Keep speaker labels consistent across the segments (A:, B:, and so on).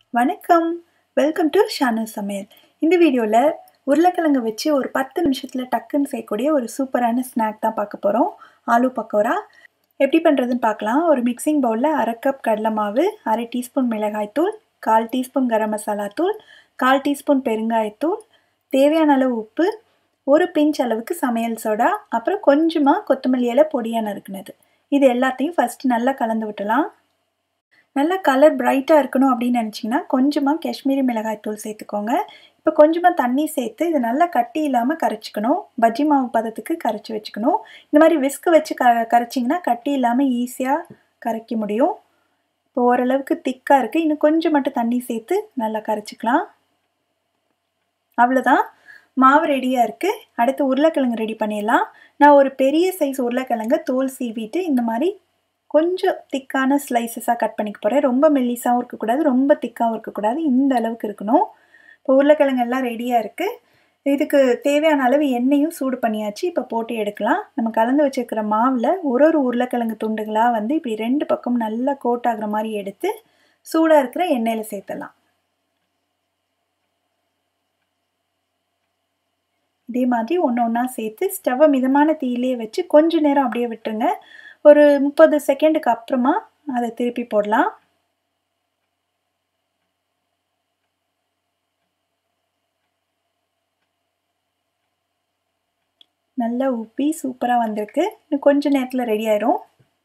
A: வணக்கம். Welcome to Shanu சமையல். இந்த வீடியோவில் உருளைக்கிழங்கு வச்சு ஒரு 10 நிமிஷத்தில் டக்குன்னு செய்யக்கூடிய ஒரு சூப்பரான ஸ்நாக் தான் பார்க்க போகிறோம். ஆலு பக்கோடா எப்படி பண்ணுறதுன்னு பார்க்கலாம். ஒரு மிக்சிங் பவுலில் 1/2 கப் கடலை மாவு, 1/2 டீஸ்பூன் மிளகாய்த்தூள், 1/4 டீஸ்பூன் கரம் மசாலா தூள், 1/4 டீஸ்பூன் பெருங்காயத்தூள், தேவையான அளவு உப்பு, ஒரு பிஞ்ச் அளவுக்கு சமையல் சோடா, அப்புறம் கொஞ்சமாக கொத்தமல்லி இலை பொடியாக நறுக்குனது. இது எல்லாத்தையும் ஃபஸ்ட்டு நல்லா கலந்து விட்டலாம். நல்லா கலர் பிரைட்டாக இருக்கணும் அப்படின்னு நினச்சிங்கன்னா கொஞ்சமாக காஷ்மீரி மிளகாய்த்தூள் சேர்த்துக்கோங்க. இப்போ கொஞ்சமாக தண்ணி சேர்த்து இது நல்லா கட்டி இல்லாமல் கரைச்சிக்கணும். பஜ்ஜி மாவு பதத்துக்கு கரைச்சி வச்சுக்கணும். இந்த மாதிரி விஸ்க் வச்சு கரைச்சிங்கன்னா கட்டி இல்லாமல் ஈஸியாக கரைக்க முடியும். இப்போ ஓரளவுக்கு திக்காக இருக்குது. இன்னும் கொஞ்சம் மட்டும் தண்ணி சேர்த்து நல்லா கரைச்சிக்கலாம். அவ்வளோதான், மாவு ரெடியாக இருக்குது. அடுத்து உருளைக்கிழங்கு ரெடி பண்ணிடலாம். நான் ஒரு பெரிய சைஸ் உருளைக்கிழங்கு தோல் சீவிட்டு இந்த மாதிரி கொஞ்சம் திக்கான ஸ்லைசஸாக கட் பண்ணிக்க போகிறேன். ரொம்ப மெல்லிஸாகவும் இருக்கக்கூடாது, ரொம்ப திக்காகவும் இருக்கக்கூடாது, இந்த அளவுக்கு இருக்கணும். இப்போ உருளைக்கிழங்கு எல்லாம் ரெடியாக இருக்குது. இதுக்கு தேவையான அளவு எண்ணெயும் சூடு பண்ணியாச்சு. இப்போ போட்டு எடுக்கலாம். நம்ம கலந்து வச்சுருக்கிற மாவில் ஒரு உருளைக்கிழங்கு துண்டுகளாக இப்படி 2 பக்கம் நல்லா கோட் ஆகிற மாதிரி எடுத்து சூடாக இருக்கிற எண்ணெயில் சேர்த்துடலாம். இதே மாதிரி ஒன்று ஒன்றா சேர்த்து ஸ்டவ்வை மிதமான தீயிலே வச்சு கொஞ்ச நேரம் அப்படியே விட்டுருங்க. ஒரு 30 செகண்டுக்கு அப்புறமா அதை திருப்பி போடலாம். நல்லா உப்பி சூப்பராக வந்திருக்கு. இன்னும் கொஞ்ச நேரத்தில் ரெடி ஆயிரும்.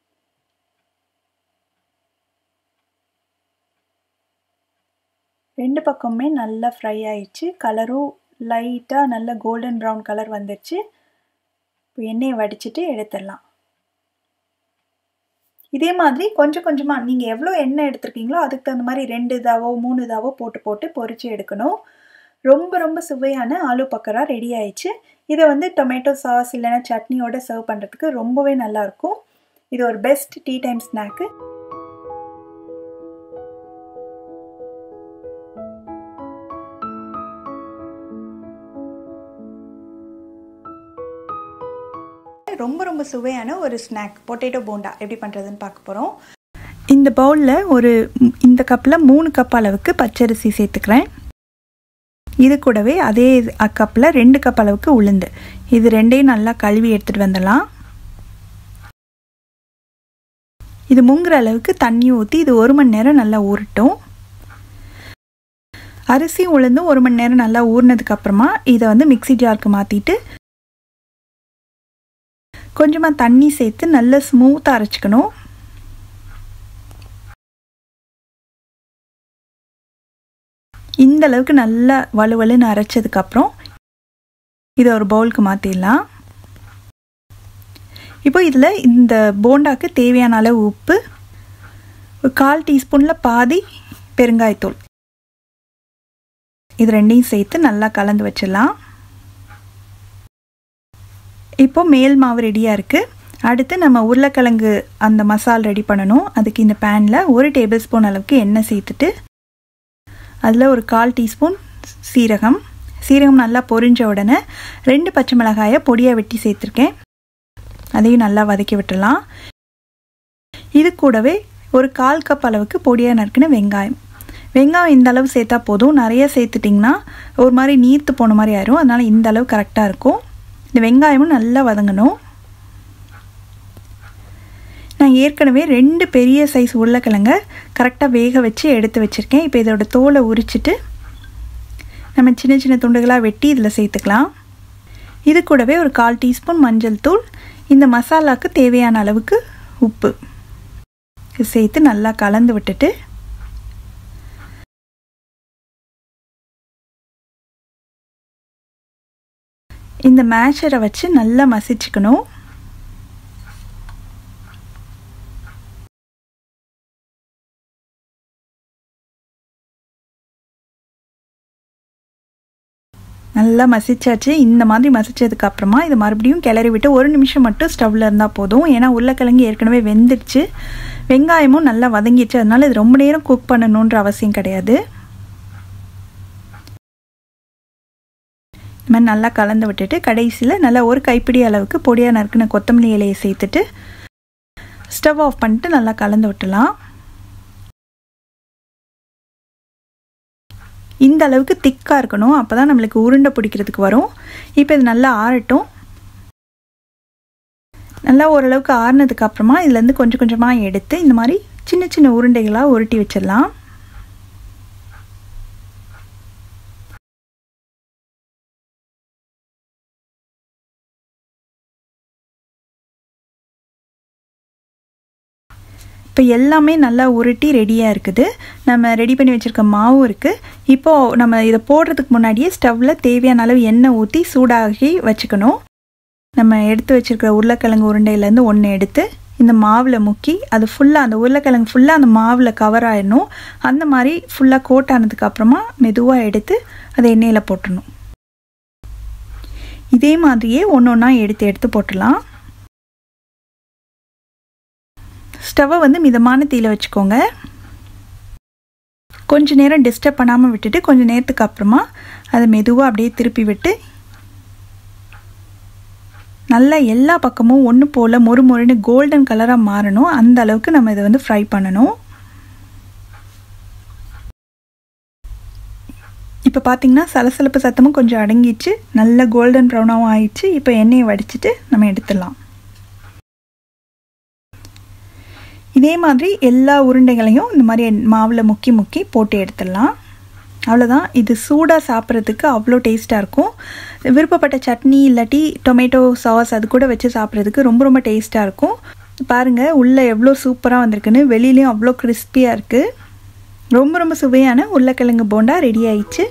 A: ரெண்டு பக்கமுமே நல்லா ஃப்ரை ஆயிடுச்சு. கலரும் லைட்டாக நல்ல கோல்டன் ப்ரௌன் கலர் வந்துடுச்சு. இப்போ எண்ணெயை வடிச்சிட்டு எடுத்துடலாம். இதே மாதிரி கொஞ்சம் கொஞ்சமாக நீங்கள் எவ்வளோ எண்ணெய் எடுத்துருக்கீங்களோ அதுக்கு தகுந்த மாதிரி 2 இதாவோ 3 இதாவோ போட்டு பொரிச்சு எடுக்கணும். ரொம்ப ரொம்ப சுவையான ஆலு பக்கோடா ரெடி ஆயிடுச்சு. இதை டொமேட்டோ சாஸ் இல்லைன்னா சட்னியோட சர்வ் பண்ணுறதுக்கு ரொம்பவே நல்லாயிருக்கும். இது ஒரு பெஸ்ட் டீ டைம் ஸ்நாக்கு. ரொம்ப சுவையான ஒரு ஸ்நாக் பொட்டேட்டோ போண்டா எப்படி பண்ணுறதுன்னு பார்க்க போகிறோம். இந்த பவுலில் இந்த கப்பில் 3 கப் அளவுக்கு பச்சரிசி சேர்த்துக்கிறேன். இது கூடவே அதே கப்பில் 2 கப் அளவுக்கு உளுந்து. இது ரெண்டையும் நல்லா கழுவி எடுத்துகிட்டு வந்துடலாம். இது முங்குற அளவுக்கு தண்ணி ஊற்றி இது 1 மணி நேரம் நல்லா ஊறட்டும். அரிசி உளுந்தும் 1 மணி நேரம் நல்லா ஊறினதுக்கப்புறமா இதை மிக்ஸி ஜாருக்கு மாற்றிட்டு கொஞ்சமாக தண்ணி சேர்த்து நல்லா ஸ்மூத்தாக அரைச்சிக்கணும். இந்த அளவுக்கு நல்லா வலுவலுன்னு அரைச்சதுக்கப்புறம் இதை ஒரு பவுலுக்கு மாற்றிடலாம். இப்போ இதில் இந்த போண்டாக்கு தேவையான அளவு உப்பு, 1/4 டீஸ்பூனில் பாதி பெருங்காயத்தூள், இது ரெண்டையும் சேர்த்து நல்லா கலந்து வச்சிடலாம். இப்போ மேல் மாவு ரெடியாக இருக்குது. அடுத்து நம்ம உருளைக்கிழங்கு அந்த மசால் ரெடி பண்ணணும். அதுக்கு இந்த பேனில் 1 டேபிள் ஸ்பூன் அளவுக்கு எண்ணெய் சேர்த்துட்டு அதில் ஒரு 1/4 டீஸ்பூன் சீரகம் நல்லா பொரிஞ்ச உடனே 2 பச்சை மிளகாயை பொடியாக வெட்டி சேர்த்துருக்கேன். அதையும் நல்லா வதக்கி விட்டுடலாம். இது கூடவே ஒரு 1/4 கப் அளவுக்கு பொடியாக நறுக்கின வெங்காயம் இந்த அளவு சேர்த்தா போதும். நிறைய சேர்த்துட்டிங்கன்னா ஒரு மாதிரி நீர்த்து போன மாதிரி ஆயிரும். அதனால் இந்த அளவு கரெக்டாக இருக்கும். இந்த வெங்காயமும் நல்லா வதங்கணும். நான் ஏற்கனவே 2 பெரிய சைஸ் உருளைக்கிழங்கை கரெக்டாக வேக வச்சு எடுத்து வச்சுருக்கேன். இப்போ இதோட தோலை உரிச்சிட்டு நம்ம சின்ன சின்ன துண்டுகளாக வெட்டி இதில் சேர்த்துக்கலாம். இது கூடவே ஒரு 1/4 டீஸ்பூன் மஞ்சள் தூள், இந்த மசாலாவுக்கு தேவையான அளவுக்கு உப்பு சேர்த்து நல்லா கலந்து விட்டுட்டு இந்த மேஷரை வச்சு நல்லா மசிச்சுக்கணும். நல்லா மசிச்சாச்சு. இந்த மாதிரி மசிச்சதுக்கு அப்புறமா இது மறுபடியும் கிளறி விட்டு 1 நிமிஷம் மட்டும் ஸ்டவ்வில் இருந்தால் போதும். ஏன்னா உருளைக்கிழங்கு ஏற்கனவே வெந்துடுச்சு, வெங்காயமும் நல்லா வதங்கிடுச்சு. அதனால இது ரொம்ப நேரம் குக் பண்ணணுன்ற அவசியம் கிடையாது. இந்த மாதிரி நல்லா கலந்து விட்டுட்டு கடைசியில் நல்லா ஒரு கைப்பிடி அளவுக்கு பொடியாக நறுக்கின கொத்தமல்லி இலையை சேர்த்துட்டு ஸ்டவ் ஆஃப் பண்ணிட்டு நல்லா கலந்து விட்டுலாம். இந்த அளவுக்கு திக்காக இருக்கணும். அப்போ தான் நம்மளுக்கு உருண்டை பிடிக்கிறதுக்கு வரும். இப்போ இது நல்லா ஆறட்டும். நல்லா ஓரளவுக்கு ஆறினதுக்கு அப்புறமா இதுலேருந்து கொஞ்சம் கொஞ்சமாக எடுத்து இந்த மாதிரி சின்ன சின்ன உருண்டைகளாக உருட்டி வச்சிடலாம். இப்போ எல்லாமே நல்லா உருட்டி ரெடியாக இருக்குது. நம்ம ரெடி பண்ணி வச்சுருக்க மாவும் இருக்குது. இப்போது நம்ம இதை போடுறதுக்கு முன்னாடியே ஸ்டவ்வில் தேவையான அளவு எண்ணெய் ஊற்றி சூடாகி வச்சுக்கணும். நம்ம எடுத்து வச்சுருக்கிற உருளைக்கிழங்கு உருண்டையிலேருந்து ஒன்று எடுத்து இந்த மாவில் முக்கி அது ஃபுல்லாக அந்த உருளைக்கிழங்கு ஃபுல்லாக அந்த மாவில் கவர் ஆயிடணும். அந்த மாதிரி ஃபுல்லாக கோட் ஆனதுக்கப்புறமா மெதுவாக எடுத்து அதை எண்ணெயில் போட்டுடணும். இதே மாதிரியே ஒன்று ஒன்றா எடுத்து எடுத்து போட்டுடலாம். ஸ்டவ்வை வந்து மிதமான தீயில வச்சுக்கோங்க. கொஞ்சம் நேரம் டிஸ்டர்ப் பண்ணாமல் விட்டுட்டு கொஞ்சம் நேரத்துக்கு அப்புறமா அதை மெதுவாக அப்படியே திருப்பி விட்டு நல்லா எல்லா பக்கமும் ஒன்று போல் மொறு மொறுன்னு கோல்டன் கலராக மாறணும். அந்த அளவுக்கு நம்ம இதை வந்து ஃப்ரை பண்ணணும். இப்போ பார்த்தீங்கன்னா சலசலப்பு சத்தமும் கொஞ்சம் அடங்கிடுச்சு. நல்ல கோல்டன் ப்ரௌனாகவும் ஆயிடுச்சு. இப்போ எண்ணெயை வடிச்சிட்டு நம்ம எடுத்துடலாம். இதே மாதிரி எல்லா உருண்டைகளையும் இந்த மாதிரி மாவில் முக்கி முக்கி போட்டு எடுத்துடலாம். அவ்வளோதான். இது சூடாக சாப்பிட்றதுக்கு அவ்வளோ டேஸ்ட்டாக இருக்கும். விருப்பப்பட்ட சட்னி இல்லாட்டி டொமேட்டோ சாஸ் அது கூட வச்சு சாப்பிட்றதுக்கு ரொம்ப ரொம்ப டேஸ்ட்டாக இருக்கும். பாருங்கள் உள்ளே எவ்வளோ சூப்பராக வந்திருக்குன்னு. வெளியிலையும் அவ்வளோ கிறிஸ்பியாக இருக்குது. ரொம்ப ரொம்ப சுவையான உருளைக்கிழங்கு போண்டா ரெடி ஆயிடுச்சு.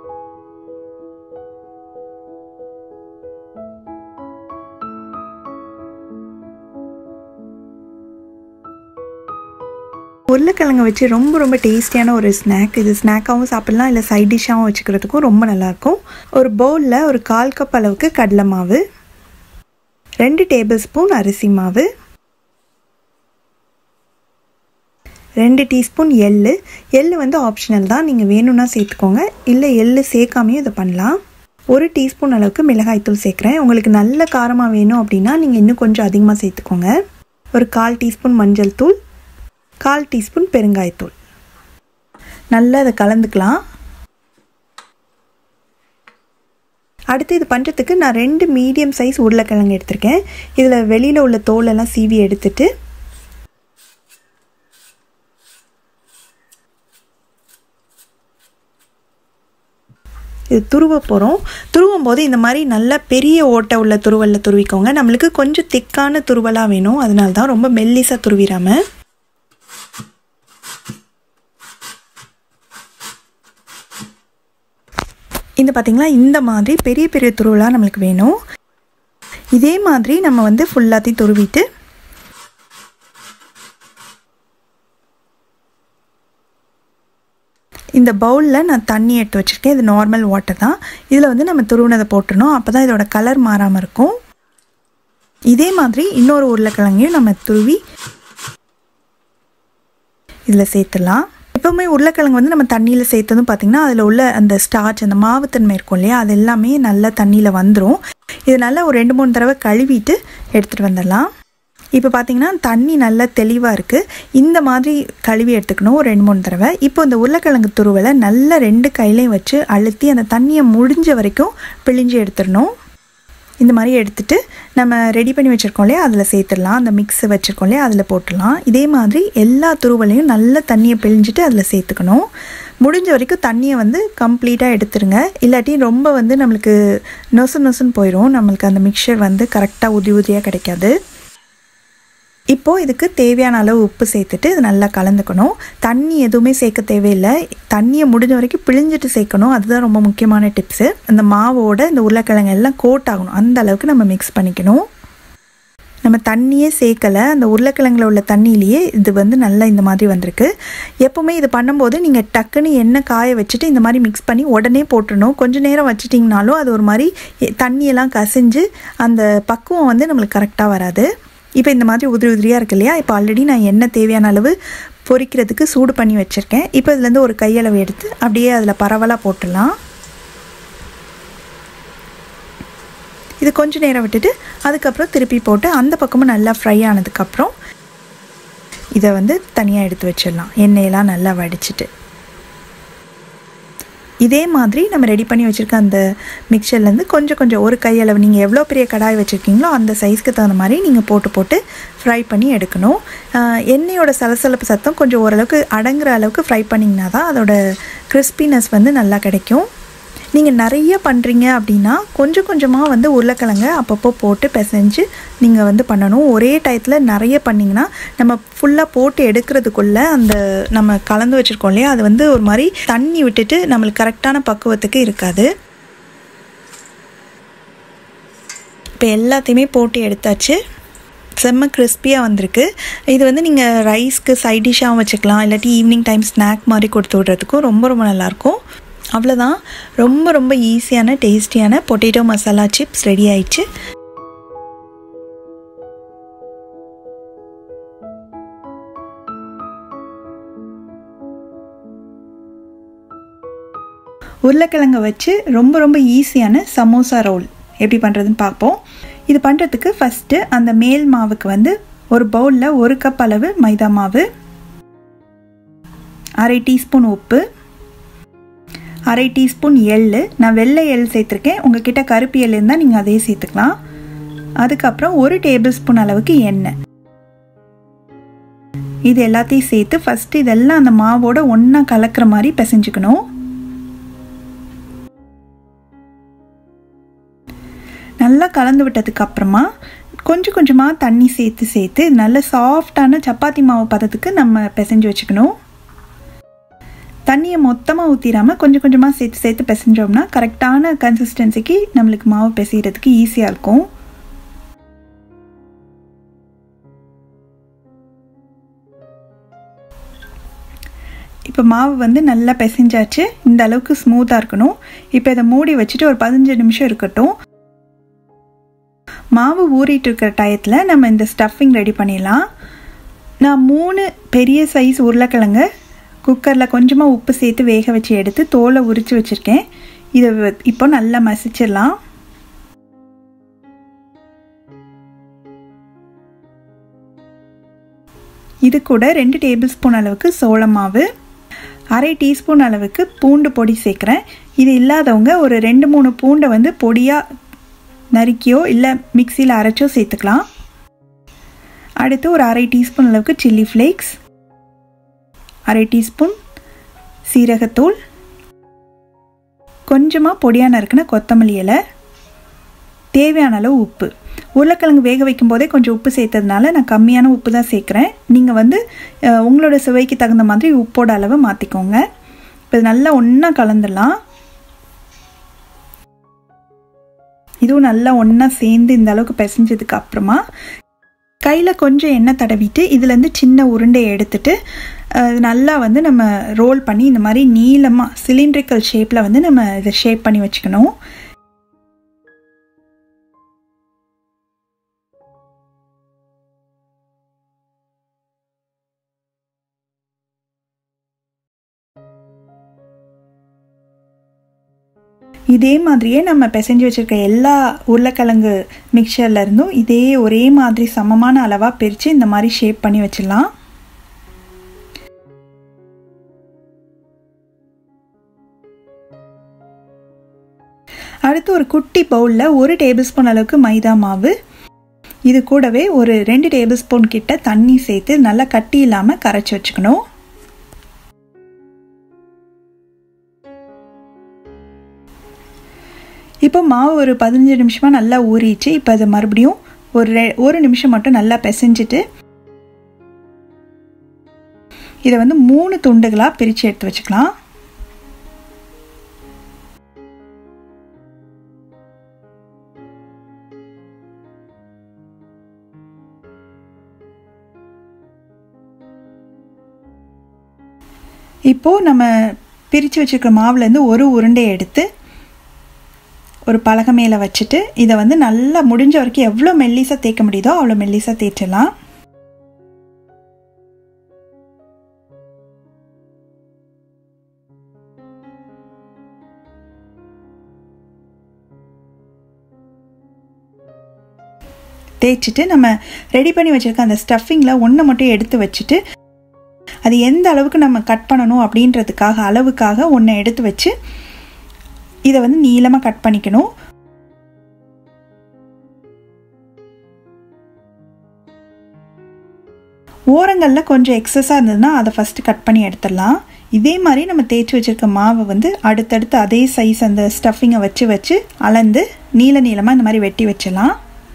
A: உருளைக்கிழங்கு வச்சு ரொம்ப ரொம்ப டேஸ்டியான ஒரு ஸ்நாக். இது ஸ்நாக்காகவும் சாப்பிட்லாம், இல்லை சைட் டிஷ்ஷாகவும் வச்சுக்கிறதுக்கும் ரொம்ப நல்லாயிருக்கும். ஒரு பவுலில் ஒரு 1/4 கப் அளவுக்கு கடலை மாவு, 2 டேபிள் ஸ்பூன் அரிசி மாவு, 2 டீஸ்பூன் எள் வந்து ஆப்ஷனல் தான். நீங்கள் வேணும்னா சேர்த்துக்கோங்க, இல்லை எள் சேர்க்காமையும் இதை பண்ணலாம். 1 டீஸ்பூன் அளவுக்கு மிளகாய்த்தூள் சேர்க்குறேன். உங்களுக்கு நல்ல காரமாக வேணும் அப்படின்னா நீங்கள் இன்னும் கொஞ்சம் அதிகமாக சேர்த்துக்கோங்க. ஒரு 1/4 டீஸ்பூன் மஞ்சள் தூள், 1/4 டீஸ்பூன் பெருங்காயத்தூள். நல்லா இதை கலந்துக்கலாம். அடுத்து இது பண்ணுறதுக்கு நான் 2 மீடியம் சைஸ் உருளைக்கிழங்கு எடுத்திருக்கேன். இதில் வெளியில் உள்ள தோலெல்லாம் சீவி எடுத்துட்டு இது துருவ போகிறோம். துருவும் போது இந்த மாதிரி நல்லா பெரிய ஓட்டை உள்ள துருவலில் துருவிக்கோங்க. நம்மளுக்கு கொஞ்சம் திக்கான துருவலாக வேணும், அதனால தான் ரொம்ப மெல்லிசாக துருவிடாமல். இந்த பார்த்திங்களா, இந்த மாதிரி பெரிய பெரிய துருவலாக நம்மளுக்கு வேணும். இதே மாதிரி நம்ம வந்து ஃபுல்லாத்தையும் துருவிட்டு இந்த பவுலில் நான் தண்ணி எடுத்து வச்சுருக்கேன். இது நார்மல் வாட்டர் தான். இதில் வந்து நம்ம துருவினதை போட்டுடணும். அப்போ தான் இதோட கலர் மாறாமல் இருக்கும். இதே மாதிரி இன்னொரு உருளைக்கிழங்கையும் நம்ம துருவி இதில் சேர்த்துடலாம். எப்போவுமே உருளைக்கிழங்கு வந்து நம்ம தண்ணியில் சேர்த்ததும் பார்த்திங்கன்னா அதில் உள்ள அந்த ஸ்டார்ச், அந்த மாவுத்தன்மை இருக்கும் இல்லையா, அது எல்லாமே நல்லா தண்ணியில் வந்துடும். இது நல்லா ஒரு 2-3 தடவை கழுவிட்டு எடுத்துகிட்டு வந்துடலாம். இப்போ பார்த்திங்கன்னா தண்ணி நல்லா தெளிவாக இருக்குது. இந்த மாதிரி கழுவி எடுத்துக்கணும் ஒரு 2-3 தடவை. இப்போ இந்த உருளைக்கிழங்கு துருவலை நல்லா 2 கையிலையும் வச்சு அழுத்தி அந்த தண்ணியை முடிஞ்ச வரைக்கும் பிழிஞ்சு எடுத்துடணும். இந்த மாதிரி எடுத்துகிட்டு நம்ம ரெடி பண்ணி வச்சுருக்கோம் இல்லையா, அதில் சேர்த்துடலாம். அந்த மிக்ஸ் வச்சுருக்கோம் இல்லையா, அதில் போட்டுடலாம். இதே மாதிரி எல்லா துருவலையும் நல்லா தண்ணியை பிழிஞ்சிட்டு அதில் சேர்த்துக்கணும். முடிஞ்ச வரைக்கும் தண்ணியை வந்து கம்ப்ளீட்டாக எடுத்துருங்க. இல்லாட்டி ரொம்ப வந்து நம்மளுக்கு நொசுன்னு போயிடும். நம்மளுக்கு அந்த மிக்சர் வந்து கரெக்டாக உதியாக கிடைக்காது. இப்போது இதுக்கு தேவையான அளவு உப்பு சேர்த்துட்டு இது நல்லா கலந்துக்கணும். தண்ணி எதுவுமே சேர்க்க தேவையில்லை. தண்ணியை முடிஞ்ச வரைக்கும் பிழிஞ்சிட்டு சேர்க்கணும். அதுதான் ரொம்ப முக்கியமான டிப்ஸு. அந்த மாவோட இந்த உருளைக்கிழங்கு எல்லாம் கோட் ஆகணும், அந்த அளவுக்கு நம்ம மிக்ஸ் பண்ணிக்கணும். நம்ம தண்ணியே சேர்க்கலை, அந்த உருளைக்கிழங்குல உள்ள தண்ணியிலேயே இது வந்து நல்லா இந்த மாதிரி வந்திருக்கு. எப்போவுமே இது பண்ணும்போது நீங்கள் டக்குன்னு எண்ணெய் காய வச்சுட்டு இந்த மாதிரி மிக்ஸ் பண்ணி உடனே போட்டுடணும். கொஞ்சம் நேரம் வச்சுட்டிங்கனாலும் அது ஒரு மாதிரி தண்ணியெல்லாம் கசிஞ்சு அந்த பக்குவம் வந்து நம்மளுக்கு கரெக்டாக வராது. இப்போ இந்த மாதிரி உதிரியாக இருக்கு இல்லையா, இப்போ ஆல்ரெடி நான் எண்ணெய் தேவையான அளவு பொரிக்கிறதுக்கு சூடு பண்ணி வச்சுருக்கேன். இப்போ இதுலேருந்து ஒரு கையளவு எடுத்து அப்படியே அதில் பரவலாக போட்டுடலாம். இது கொஞ்சம் நேரம் விட்டுட்டு அதுக்கப்புறம் திருப்பி போட்டு அந்த பக்கமும் நல்லா ஃப்ரை ஆனதுக்கப்புறம் இதை வந்து தனியாக எடுத்து வச்சிடலாம். எண்ணெயெல்லாம் நல்லா வடிச்சிட்டு இதே மாதிரி நம்ம ரெடி பண்ணி வச்சுருக்க அந்த மிக்சர்லேருந்து கொஞ்சம் கொஞ்சம் ஒரு கையளவு நீங்கள் எவ்வளோ பெரிய கடாய் வச்சுருக்கீங்களோ அந்த சைஸ்க்கு தகுந்த மாதிரி நீங்கள் போட்டு ஃப்ரை பண்ணி எடுக்கணும். எண்ணெயோட சலசலப்பு சத்தம் கொஞ்சம் ஓரளவுக்கு அடங்குற அளவுக்கு ஃப்ரை பண்ணிங்கன்னா தான் அதோட கிறிஸ்பினஸ் வந்து நல்லா கிடைக்கும். நீங்கள் நிறைய பண்ணுறீங்க அப்படின்னா கொஞ்சம் கொஞ்சமாக வந்து உருளைக்கிழங்க அப்பப்போ போட்டு பிசைஞ்சு நீங்கள் வந்து பண்ணணும். ஒரே டயத்தில் நிறைய பண்ணிங்கன்னா நம்ம ஃபுல்லாக போட்டு எடுக்கிறதுக்குள்ளே அந்த நம்ம கலந்து வச்சுருக்கோம் இல்லையா, அது வந்து ஒரு மாதிரி தண்ணி விட்டுட்டு நம்மளுக்கு கரெக்டான பக்குவத்துக்கு இருக்காது. இப்போ எல்லாத்தையுமே போட்டு எடுத்தாச்சு. செம்ம கிறிஸ்பியாக வந்திருக்கு. இது வந்து நீங்கள் ரைஸ்க்கு சைட் டிஷ்ஷாகவும் வச்சுக்கலாம், இல்லாட்டி ஈவினிங் டைம் ஸ்நாக் மாதிரி கொடுத்து விட்றதுக்கும் ரொம்ப ரொம்ப நல்லாயிருக்கும். அவ்வளோதான், ரொம்ப ரொம்ப ஈஸியான டேஸ்டியான பொட்டேட்டோ மசாலா சிப்ஸ் ரெடி ஆயிடுச்சு. உருளைக்கிழங்கை வச்சு ரொம்ப ரொம்ப ஈஸியான சமோசா ரோல் எப்படி பண்ணுறதுன்னு பார்ப்போம். இது பண்ணுறதுக்கு ஃபஸ்ட்டு அந்த மேல் மாவுக்கு வந்து ஒரு பவுலில் 1 கப் அளவு மைதா மாவு, 1/2 டீஸ்பூன் உப்பு, 1/2 டீஸ்பூன் எள். நான் வெள்ளை எள் சேர்த்துருக்கேன், உங்ககிட்ட கருப்பு எள் இருந்தால் நீங்கள் அதையே சேர்த்துக்கலாம். அதுக்கப்புறம் 1 டேபிள் ஸ்பூன் அளவுக்கு எண்ணெய். இது எல்லாத்தையும் சேர்த்து ஃபஸ்ட்டு இதெல்லாம் அந்த மாவோட ஒன்றா கலக்கிற மாதிரி பிசைஞ்சுக்கணும். நல்லா கலந்து விட்டதுக்கு அப்புறமா கொஞ்சம் கொஞ்சமாக தண்ணி சேர்த்து நல்ல சாஃப்டான சப்பாத்தி மாவு பதத்துக்கு நம்ம பிசைஞ்சு வச்சுக்கணும். தண்ணியை மொத்தமாக ஊற்றிடாமல் கொஞ்சம் கொஞ்சமாக சேர்த்து பிசைஞ்சோம்னா கரெக்டான கன்சிஸ்டன்சிக்கு நம்மளுக்கு மாவு பிசைகிறதுக்கு ஈஸியாக இருக்கும். இப்போ மாவு வந்து நல்லா பிசைஞ்சாச்சு. இந்த அளவுக்கு ஸ்மூத்தாக இருக்கணும். இப்போ இதை மூடி வச்சுட்டு ஒரு 15 நிமிஷம் இருக்கட்டும். மாவு ஊறிட்டு இருக்கிற டயத்தில் நம்ம இந்த ஸ்டஃபிங் ரெடி பண்ணிடலாம். நான் 3 பெரிய சைஸ் உருளைக்கிழங்க குக்கரில் கொஞ்சமாக உப்பு சேர்த்து வேக வச்சு எடுத்து தோலை உரித்து வச்சுருக்கேன். இதை இப்போ நல்லா மசிச்சிடலாம். இது கூட 2 டேபிள் ஸ்பூன் அளவுக்கு சோள மாவு, 1/2 டீஸ்பூன் அளவுக்கு பூண்டு பொடி சேர்க்குறேன். இது இல்லாதவங்க ஒரு 2-3 பூண்டை வந்து பொடியாக நறுக்கியோ இல்லை மிக்சியில் அரைச்சோ சேர்த்துக்கலாம். அடுத்து ஒரு 1/2 டீஸ்பூன் அளவுக்கு சில்லி ஃப்ளேக்ஸ், 1/2 டீஸ்பூன் சீரகத்தூள், கொஞ்சமாக பொடியாக நறுக்கின கொத்தமல்லி இலை, தேவையான அளவு உப்பு. உருளைக்கிழங்கு வேக வைக்கும் போதே கொஞ்சம் உப்பு சேர்த்ததுனால நான் கம்மியான உப்பு தான் சேர்க்குறேன். நீங்கள் வந்து உங்களோட சுவைக்கு தகுந்த மாதிரி உப்போட அளவை மாற்றிக்கோங்க. இப்போ நல்லா ஒன்றா கலந்துடலாம். இதுவும் நல்லா ஒன்றா சேர்ந்து இந்த அளவுக்கு பிசைஞ்சதுக்கு அப்புறமா கையில் கொஞ்சம் எண்ணெய் தடவிட்டு இதுலேருந்து சின்ன உருண்டையை எடுத்துட்டு நல்லா வந்து நம்ம ரோல் பண்ணி இந்த மாதிரி நீளமாக சிலிண்ட்ரிக்கல் ஷேப்பில் வந்து நம்ம இதை ஷேப் பண்ணி வச்சுக்கணும். இதே மாதிரியே நம்ம பிசைஞ்சு வச்சுருக்க எல்லா உருளைக்கிழங்கு மிக்சர்லேருந்தும் இதே ஒரே மாதிரி சமமான அளவாக பிரித்து இந்த மாதிரி ஷேப் பண்ணி வச்சிடலாம். அடுத்து ஒரு குட்டி பவுலில் 1 டேபிள் ஸ்பூன் அளவுக்கு மைதா மாவு, இது கூடவே ஒரு 2 டேபிள் ஸ்பூன் கிட்ட தண்ணி சேர்த்து நல்லா கட்டி இல்லாமல் கரைச்சி வச்சுக்கணும். இப்போ மாவு ஒரு 15 நிமிஷமாக நல்லா ஊறிச்சு. இப்போ அதை மறுபடியும் ஒரு நிமிஷம் மட்டும் நல்லா பிசைஞ்சிட்டு இதை வந்து 3 துண்டுகளாக பிரித்து எடுத்து வச்சுக்கலாம். இப்போது நம்ம பிரித்து வச்சுருக்கிற மாவுலேருந்து ஒரு உருண்டையை எடுத்து ஒரு பலகை மேலே வச்சுட்டு இதை வந்து நல்லா முடிஞ்ச வரைக்கும் எவ்வளோ மெல்லிசாக தேய்க்க முடியுதோ அவ்வளோ மெல்லிசாக தேய்ச்சிடலாம். தேய்ச்சிட்டு நம்ம ரெடி பண்ணி வச்சுருக்க அந்த ஸ்டஃபிங்கில் ஒன்றை மட்டும் எடுத்து வச்சுட்டு அது எந்த அளவுக்கு நம்ம கட் பண்ணணும் அப்படின்றதுக்காக அளவுக்காக ஒன்றை எடுத்து வச்சு இதை வந்து நீளமாக கட் பண்ணிக்கணும். ஓரங்களில் கொஞ்சம் எக்ஸஸாக இருந்ததுன்னா அதை ஃபஸ்ட்டு கட் பண்ணி எடுத்துடலாம். இதே மாதிரி நம்ம தேய்ச்சி வச்சுருக்க மாவை வந்து அடுத்தடுத்து அதே சைஸ் அந்த ஸ்டஃபிங்கை வச்சு அளந்து நீளமாக இந்த மாதிரி வெட்டி வச்சிடலாம்.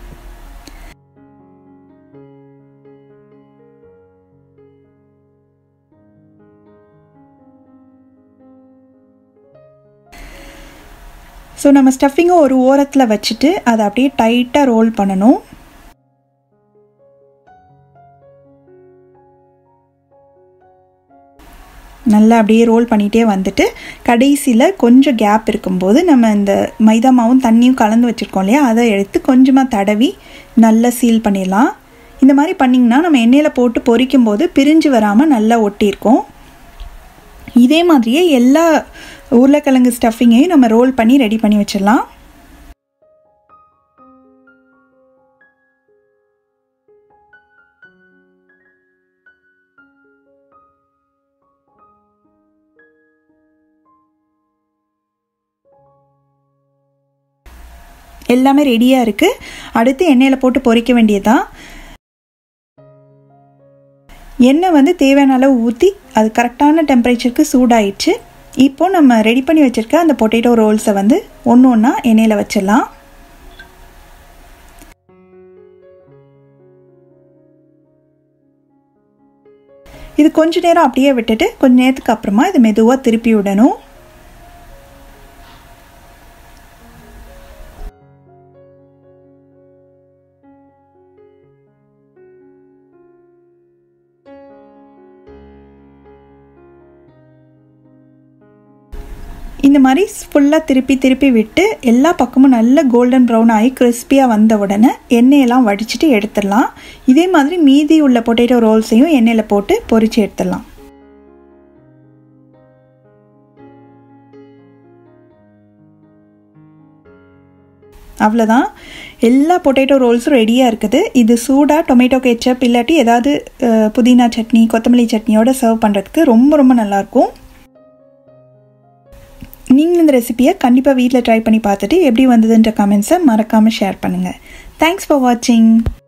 A: ஸோ நம்ம ஸ்டஃபிங்கை ஒரு ஓரத்தில் வச்சுட்டு அதை அப்படியே டைட்டாக ரோல் பண்ணணும். நல்லா அப்படியே ரோல் பண்ணிகிட்டே வந்துட்டு கடைசியில் கொஞ்சம் கேப் இருக்கும்போது நம்ம இந்த மைதா மாவும் தண்ணியும் கலந்து வச்சுருக்கோம் இல்லையா, அதை எடுத்து கொஞ்சமாக தடவி நல்லா சீல் பண்ணிடலாம். இந்த மாதிரி பண்ணிங்கன்னா நம்ம எண்ணெயில் போட்டு பொரிக்கும் போது பிரிஞ்சு வராமல் நல்லா ஒட்டியிருக்கோம். இதே மாதிரியே எல்லா உருளைக்கிழங்கு ஸ்டஃபிங்கையும் நம்ம ரோல் பண்ணி ரெடி பண்ணி வச்சிடலாம். எல்லாமே ரெடியாக இருக்குது. அடுத்து எண்ணெயில் போட்டு பொரிக்க வேண்டியதுதான். எண்ணெய் வந்து தேவையான அளவு ஊற்றி அது கரெக்டான டெம்பரேச்சருக்கு சூடாயிடுச்சு. இப்போது நம்ம ரெடி பண்ணி வச்சுருக்க அந்த பொட்டேட்டோ ரோல்ஸை வந்து ஒன்று ஒன்றா எண்ணெயில் வச்சிடலாம். இது கொஞ்ச நேரம் அப்படியே விட்டுட்டு கொஞ்ச நேரத்துக்கு அப்புறமா இது மெதுவாக திருப்பி விடணும். இந்த மாதிரி ஃபுல்லாக திருப்பி விட்டு எல்லா பக்கமும் நல்ல கோல்டன் ப்ரௌன் ஆகி கிறிஸ்பியாக வந்த உடனே எண்ணெயெல்லாம் வடிச்சிட்டு எடுத்துடலாம். இதே மாதிரி மீதி உள்ள பொட்டேட்டோ ரோல்ஸையும் எண்ணெயில் போட்டு பொரிச்சு எடுத்துடலாம். அவ்வளோதான், எல்லா பொட்டேட்டோ ரோல்ஸும் ரெடியாக இருக்குது. இது சூடாக டொமேட்டோ கெச்சப் இல்லாட்டி ஏதாவது புதினா சட்னி கொத்தமல்லி சட்னியோட சர்வ் பண்ணுறதுக்கு ரொம்ப நல்லாயிருக்கும். நீங்களும் இந்த ரெசிபியை கண்டிப்பாக வீட்டில் ட்ரை பண்ணி பார்த்துட்டு எப்படி வந்ததுன்ற கமெண்ட்ஸை மறக்காமல் ஷேர் பண்ணுங்கள். தேங்க்ஸ் ஃபார் வாட்சிங்.